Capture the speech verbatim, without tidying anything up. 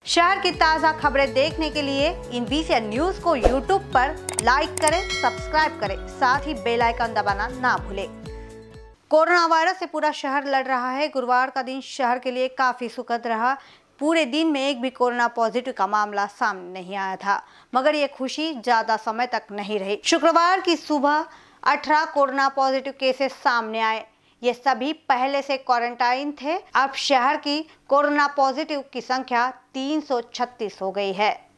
शहर की ताज़ा खबरें देखने के लिए इन वीसीएन न्यूज को यूट्यूब पर लाइक करें, सब्सक्राइब करें, साथ ही बेल आइकन दबाना ना भूलें। कोरोना वायरस से पूरा शहर लड़ रहा है। गुरुवार का दिन शहर के लिए काफी सुखद रहा। पूरे दिन में एक भी कोरोना पॉजिटिव का मामला सामने नहीं आया था, मगर ये खुशी ज्यादा समय तक नहीं रही। शुक्रवार की सुबह अठारह कोरोना पॉजिटिव केसेस सामने आए। ये सभी पहले से क्वारंटाइन थे। अब शहर की कोरोना पॉजिटिव की संख्या तीन सौ छत्तीस हो गई है।